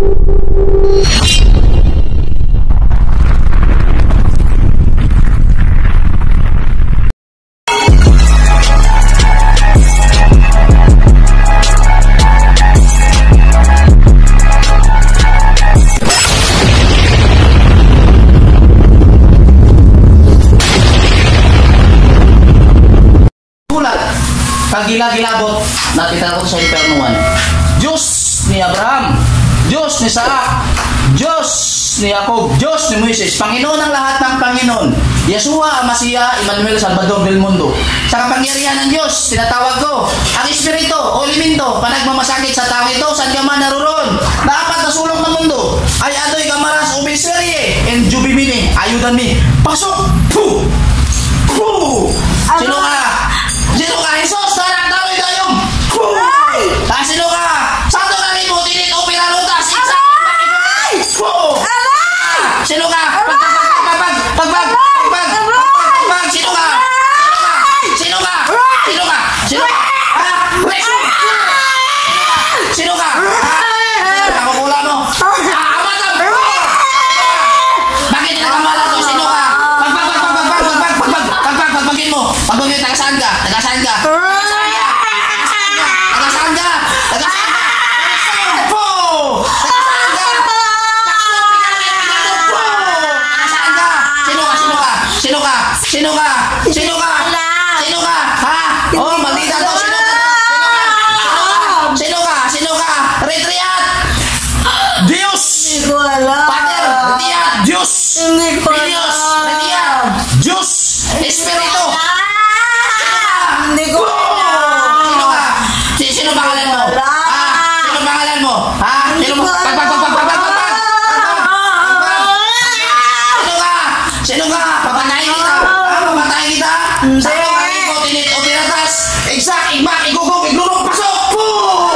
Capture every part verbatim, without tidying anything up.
Kagila-gilabot, nakita ko sa impernuan. Diyos ni Abraham, Diyos ni Isaac, Diyos ni Jacob, Diyos ni Moises, Panginoon ang lahat ng Panginoon, Yeshua, Amasiya, Emmanuel, Salvador del Mundo. Sa kapangyarihan ng Diyos, tinatawag ko ang Espiritu o Elemento, panagmamasakit sa tao ito, saan ka man naroon, na apat na sulok ng mundo, ay adoy kamaras o biserye, and jubimini, ayudan mi, pasok! Puh! Puh! Sino ka? Sino ka? Jesus! Tarang tawid tayo! Ah, sino ka? Santo ka rin mo, tinit o pinalutas! Sino ka? Pag, pag, pag, pag, pag, pag, pag, pag, sino ka? Sino ka? Sino ka? Sino ka? Sino ka? Nakakula mo? Ah, amatang! Bakit nagkamala to? Sino ka? Pag, pag, pag, pag, pag, pag, pag, pag, pag, pag, pag, pagpagin mo. Pagpagin, tagasaan ka? Tagasaan ka? Tagasaan ka? Tagasaan ka? Sino ka? Sino ka? Sino ka? Sino ka? Ha? Oh, maldita to. Sino ka? Sino ka? Sino ka? Retriat! Diyos! Hindi ko alam. Pater, Retriat! Diyos! Hindi ko alam. Diyos! Retriat! Diyos! Espiritu! Hindi ko alam. Sino ka? Sino pangalan mo? Ha? Sino pangalan mo? Ha? Sino mo? Pag, pag, pag, pag, pag, pag, pag, pag! Sino ka? Sino ka? Papatayin kita! Ha? Papatayin kita! Sino ka? Iko, tinit o pinatas! Exact! Igbak! Igugog! Iglulong! Pasok! Puh!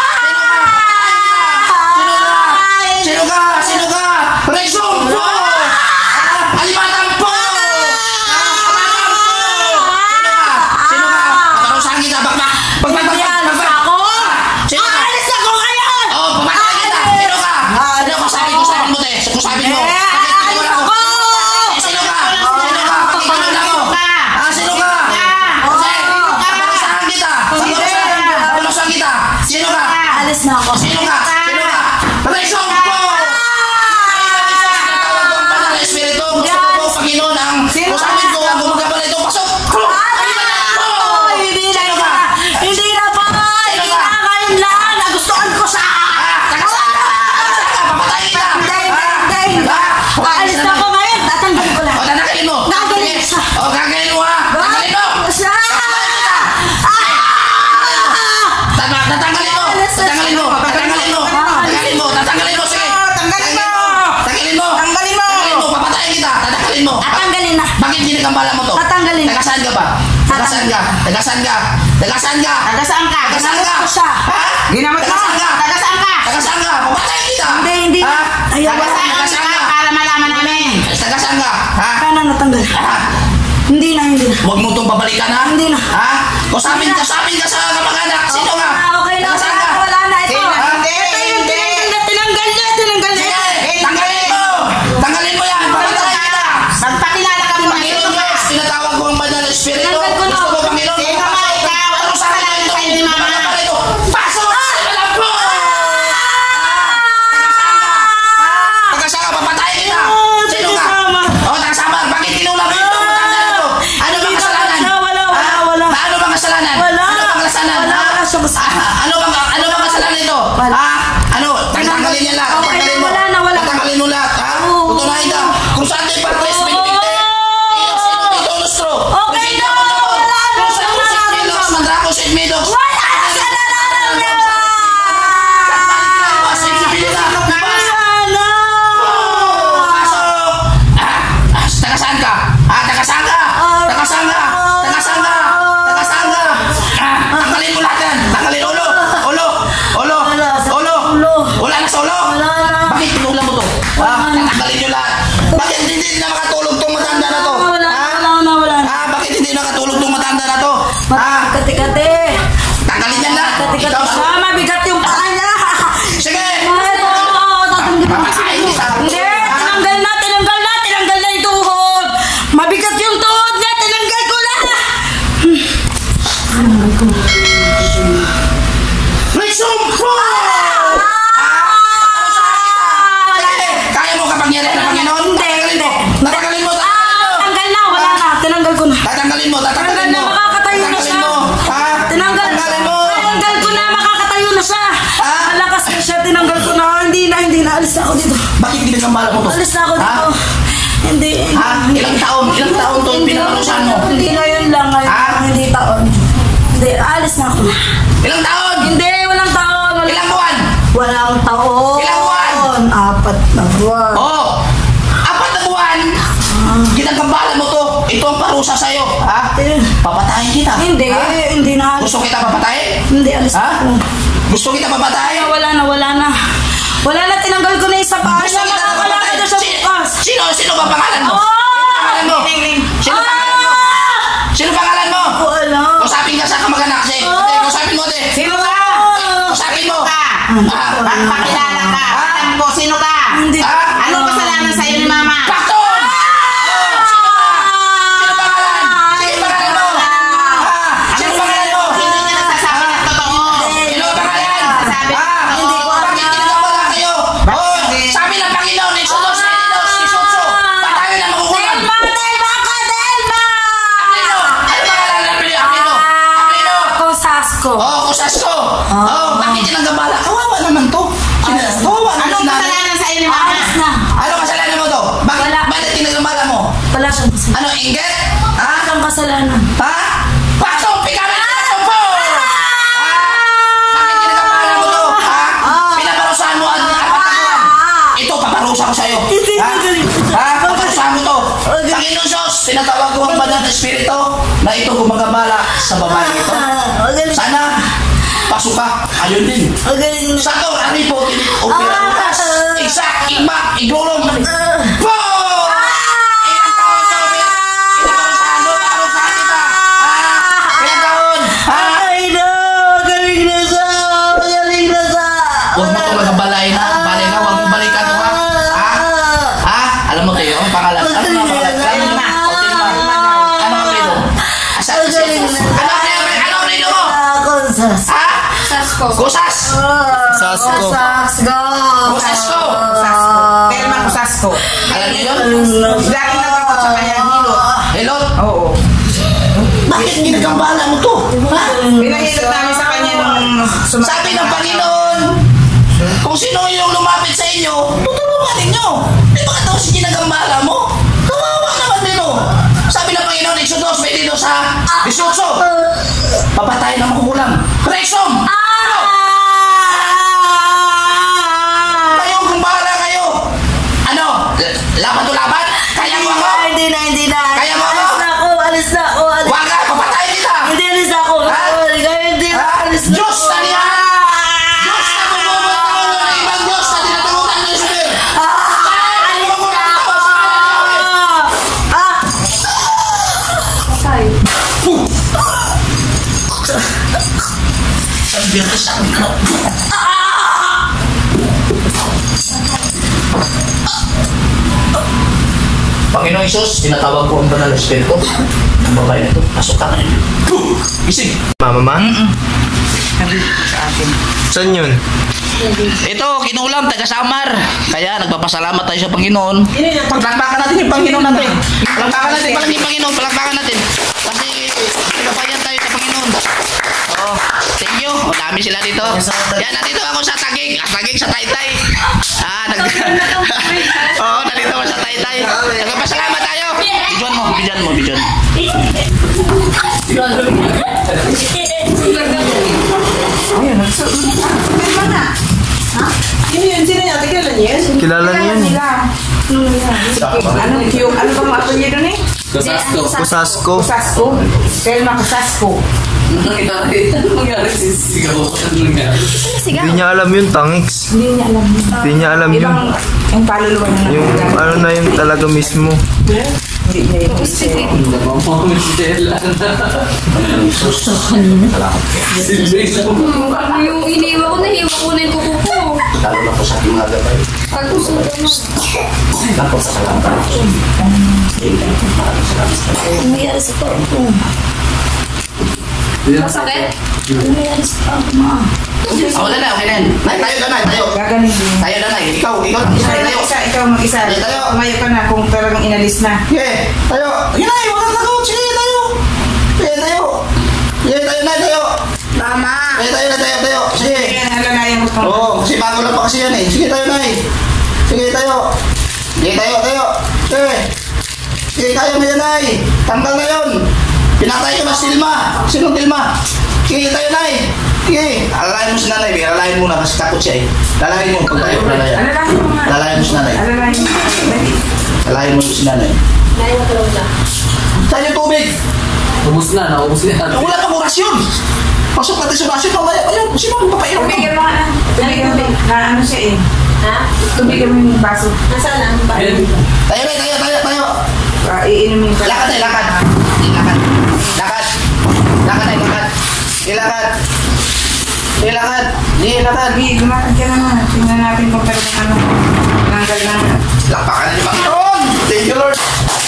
Sino ka? Sino ka? Sino ka? Reksum! Puh! Alimatang! Puh! Alimatang! Puh! Sino ka? Sino ka? Patarusahan kita! Bakbak! Bakbak! Bakbak! Bakbak! Sino ka? Alis ako ngayon! Oh, papatayin kita! Sino ka? Sino ka? Sabi ko, sabi mo, te! Kung sabi mo! Alis ako! Sino ka? Sino ka? Pakikilala mo! Ah, sino ka? Kasi, patarusahan kita! Patarusahan! Patarusahan kita! Sino ka? Alis na ako. Sino ka? Sino ka? Reksum po! Tinatawag ko ang banal na Espiritu. Gusto ko po, Panginoon, ang kusamin ko ang gumagabal ito. Pasok! Hindi na ba? Hindi na ba? Hindi na ngayon lang. Nagustuhan ko siya. Tagasaan ka! Tagasaan ka! Papatayin kita! Hindi, hindi, hindi. Alis na ako ngayon. Tatanggalin ko lang. O, tatagalin mo! Gagaling siya. O, gagaling mo ha! Tatagalin mo! Siya! Tama, tatanggalin mo! Tatanggalin mo! Tatanggalin mo! Tatanggalin mo! Tatanggalin mo! Sige! Tanggalin mo! Tanggalin mo! Tanggalin mo! Tanggalin mo! Papatayin kita! Tatanggalin mo! Tatanggalin na. Bakit ginagambala mo to? Tatanggalin na. Tagasaan ka ba? Tagasaan ka? Tagasaan ka? Tagasaan ka? Tagasaan ka? Tagasaan ka? Ginamot ko siya. Ha? Ginamot mo? Tagasaan ka? Tagasaan ka? Tagasaan ka? Papatayin kita! Hindi, hindi. Ha? Ayaw, Tagasaan wala. tagasaan ka? Para malaman namin. Tagasaan ka? Ha? Kaya natanggal. Ha? Hindi na, hindi na. Huwag mo itong babalikan ha? Hindi na. Ha? Kusapin, kusapin ka sa kamag-anak. Sino ka? Ah, okay na. Tagasaan ka? Wala na ito. Ha? Ito yung tinanggal na tinanggal niya. Tinanggal niya. Sige! Tanggalin mo! Tanggalin mo yan! Papatayin kita! Nagpakilala kami mga Panginoon Diyos, tinatawag ko ang banal na Espiritu. Tinanggal ko na. Gusto ko, Panginoon, Sino pasok. ba ikaw? Ano sa akin ito? Sa'yo ni Mama. Ano ba ito? Pasok! Alam po! Tagasaan ka! Papatayin kita! Sino ka? O, tagasama! Bakit kinulam mo ito? Matanda na ito! Ano bang kasalanan? Wala, wala, Ha? wala. Ano bang kasalanan? Wala. Ano bang kasalanan? Wala. Ha? Ah, Ano bang ano bang kasalanan ito? Wala. Ha? Ano? Tanggalin niya lahat. Okay, Tanggalin mo. wala na, wala. Tanggalin mo lahat. Ha? Oo. Tutunahin ka. Kung saan tayo para tres Oo. pinipinte. Iyo, sino dito nostro? Okay na, wala na, Kung saan wala si na. Milox, Mandracos, and Midox. Wala na sa nalaman niya. Wala na. Pasok! Ah, ah, tagasaan ka? Ah, tagasaan ka? Tagasaan ka? Tagasaan ka? Tagasaan ka? Ah, tanggalin mo lahat yan. Tanggalin ulo. Ulo. Ulo. Wala sa Ulo. ulo. Wala na sa ulo. Wala na. Bakit pinulam mo to? Wala Ah, na. tatanggalin nyo lahat. Bakit hindi na makatulog tong matanda na to? Wala, Ah? wala na, wala na. Ah, bakit hindi nakatulog tong matanda na to? Ah, Kati-kati. tanggalin yan lahat. Kati-kati. Ikaw, Ah, mabigat yung paa niya. sige. Ito, hindi na. Alis na ako dito. Bakit ginagambala mo to? Alis na ako Ha? dito. Hindi. Ha? Ilang taon? Ilang taon to Hindi, pinaparusahan mo? Hindi ngayon lang. Ngayon Ha? lang, hindi taon. Hindi, alis na ako. Ilang taon? Hindi, walang taon. Walang, Ilang buwan? walang taon. Ilang buwan? Apat na buwan. Oh! Apat na buwan! Ginagambala mo to. Ito ang parusa sa'yo. Ha? Eh, Papatayin kita. Hindi, Ha? hindi na. Gusto kita papatayin? Hindi, alis Ha? na ako. Gusto kita papatayin? Wala na, wala na. Wala na, tinanggal ko na yung sa paa. Gusto Wala kita na, wala na papatayin? doon sa Si- bukas. Sino? Sino ba pangalan mo? Oh! Pangalan mo? Sino pangalan mo? Sino pangalan mo? Ako alam. Kusapin ka sa kamag-anak si. Ate, kusapin mo, ate. Sino ka? Kusapin mo. Ka? Ah, Magpakilala ka. Alam ko, sino ka? Hindi. Ah, Anong kasalanan sa'yo ni Mama? Pakton! Oh, sino ka? Sino pangalan? Sige, pangalan mo. Ah, sino pangalan mo? Hindi niya nagsasabi ng totoo. Sino ang pangalan? Sabi Ah, ng hindi ko totoo. bakit ginagawa kayo? Oh, sabi ng Panginoon, Exodus, Exodus, Exodus, patayin ang magugulang. Delma! Delma ako! Delma! Aquino! Ano pangalan ng Aquino? Aquino? Aquino? Ako, Sasko. Oh, Kusasko. Oh, bakit ginagambala? Kawawa naman to. Sina- Kawawa naman Anong si nanay. kasalanan sa'yo ni Mama? Alis na. Ano kasalanan mo to? Bakit, Wala. bakit ginagambala mo? Wala siyang kasalanan. Ano, inggit? Ha? Walang kasalanan. Ha? Pasok! Pigamin! Pasok po! Ha? Bakit ginagambala mo to? Ha? Pinaparusahan mo ang apat na buwan. Ito, paparusa ko sa'yo. Ha? Ha? Paparusahan mo to. Panginoon Diyos, tinatawag ko ang banal na espiritu na ito gumagambala sa babae ito. Magaling. Sana, pasok ka. Ayun din. Magaling. Sato, ari po, tinit, opera bukas. Igsak, igmak, igulong. Po! Ilang taon to, Bit? Pinaparusahan mo, paparusahan kita. Ha? Ilang taon? Ha? Ay, no! Magaling na siya! Magaling na siya! Huwag mo itong magabalay na. Balay na, huwag mo balikan mo, ha? Ha? Ha? Alam mo tayo, ang pangalan. Ano nga pangalan? Ano nga? O, Tilma. Ano ang rito? Asa? Ano ang rito? Ano ang rito mo? Ako, Sas. Ha? Sasko. Kusas! Sasko. Sasko. Kusasko! Sasko. Telma ko Sasko. Alam niyo yun? Lagi nagkakot sa kanya hilot. Hello? Oo. Bakit ginagambala mo to? Ha? Pinahilot namin sa kanya nung sumakit. Sabi ng Panginoon, kung sino yung lumapit sa inyo, tutulungan ninyo. Di ba daw si ginagambala mo? Kawawa naman din oh. Sabi ng Panginoon, Exodus twenty-two sa Isutso. Papatayin ang makukulang. Rexom! Ano? Kayo, gumbala kayo. Ano? L- Laban to laban? Kaya mo ako? Hindi na, hindi na. Kaya mo ako? Alis na ako, alis na ako. alis- Huwag ka, papatayin kita. Hindi, alis na ako. Ha? Hindi na, Ha? alis na Diyos ako. na niya! Diyos na bumubultaw ng ibang Diyos na tinatulutan niyo sa Biblia. Ah, alis na ako. Ah! Ang biyernes sa akin. Panginoong Isus, tinatawag ko ang banal na espiritu ng babae na ito. Pasok ka ngayon. Gising. Mama, ma? Sa akin. Saan yun? Ito, kinulam, taga-Samar. Kaya nagpapasalamat tayo sa Panginoon. Palakpakan natin yung Panginoon natin. Palakpakan natin pala yung Panginoon. Palakpakan natin. Kasi pinapayan tayo sa Panginoon. Oh, thank you. Oh, dami sila dito. Yan, nandito ako sa Tagig. Ah, Tagig sa Taytay. Ah, nag... Oo, nandito ako sa Taytay. Nagpapasalamat tayo. Bidyon mo, bidyon mo, bidyon. Ayun, nagsuot. Telma na. Ha? Sino yun? Sino yun? Tigala niyo yun? Kilala niyo yun. nila. Ano yung ano bang ako niya doon eh? Kusasko. Kusasko. Telma Kusasko. Hindi niya alam yun, Tangix. Hindi niya alam yun. Hindi niya alam yun. Ibang yung kaluluwa niya. Yung ano na yun talaga mismo. Hindi niya yun. Ano yung iniwa ko, nahiwa ko na yung kuko ko. Lalo na po sa ating mga gabay. Pagkusog ko na. Nagpapasalamat tayo. Ano nangyari sa to? Masakit? Ano nangyari sa to? Ma? Oh, wala na, okay na yan. Nay, tayo na, nay, tayo. Gagaling din. Tayo na, nay. Ikaw, ikaw, isa, Ikaw tayo. mag-isa, ikaw mag-isa. Tayo, tayo. Tumayo ka na kung talagang inalis na. Yeah, tayo. Yun, nay, wala na ako. Sige, tayo. Sige, tayo. Sige, tayo na, tayo. Mama! Sige, tayo na, tayo, tayo. Sige. Kaya nalalayan mo Oo, kasi bago lang pa kasi yan eh. Sige tayo, Nay. Sige tayo. Sige tayo, tayo. Sige. Sige, kaya mo yan, Nay. Tanggal na yun. Pinatay ko na si Tilma. Sinong Tilma? Sige tayo, Nay. Sige. Alalahin mo si Nanay. Alalahin mo na kasi takot siya eh. Lalahin mo pag tayo. Lalayan. Alalahin mo nga. Lalahin mo si Nanay. Alalahin mo. Dali. Lalahin mo si Nanay. Naiwan ka lang siya. Saan yung tubig? Ubus na, naubos na. Wala kang orasyon. Pasok natin sa basyo. Mamaya pa yun. Sino ang papainom ka? Tubigan mo nga. Tubigan mo. Na ano siya eh. Ha? Tubigan mo yung baso. Nasaan ang bahay? Tayo, Nay. Tayo, tayo, tayo. Uh, iinumin ka. Lakad tayo, lakad. Lakad. Lakad. Lakad tayo, lakad. Ilakad. Ilakad. Di, lakad. Hindi, lumakad ka naman. Tingnan natin kung talagang ano. Nanggal na. Lapakan ni Panginoon. Thank you, Lord.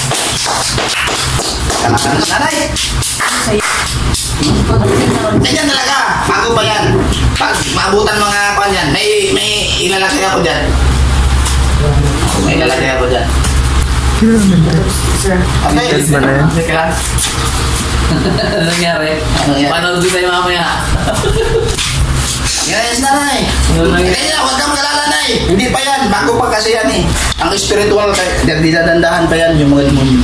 Kalakan na si Nanay. Ganyan talaga. Bago pa yan. Pag maabutan mga kwan yan, may, may ilalagay ako dyan. May ilalagay ako dyan. Sir. Okay. Yes, ba na yan? Teka lang. Ano nangyari? Ano nangyari? Paano doon tayo mamaya? Ganyan si Nanay. Ano nangyari? Ganyan, huwag kang magalala, Nay. Hindi pa yan. Bago pa kasi yan eh. Ang spiritual, di dadandahan pa yan yung mga demonyo.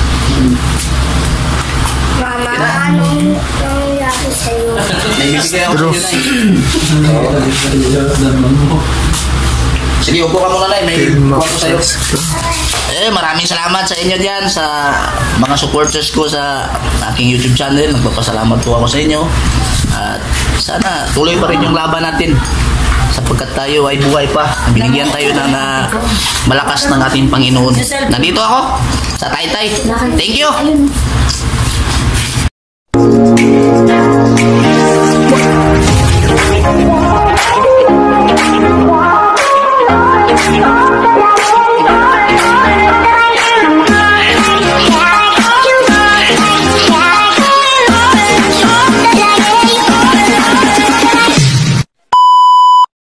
Mama, anong nangyari sa'yo? May bibigay ako True. sa'yo na Sige, upo ka muna, Nay. May Tilma kuha ko sa'yo. Cosasco. Eh, maraming salamat sa inyo dyan, sa mga supporters ko sa aking YouTube channel. Nagpapasalamat po ako sa inyo. At sana tuloy pa rin yung laban natin sapagkat tayo ay buhay pa. Binigyan tayo ng uh, malakas ng ating Panginoon. Nandito ako sa Taytay. Thank you!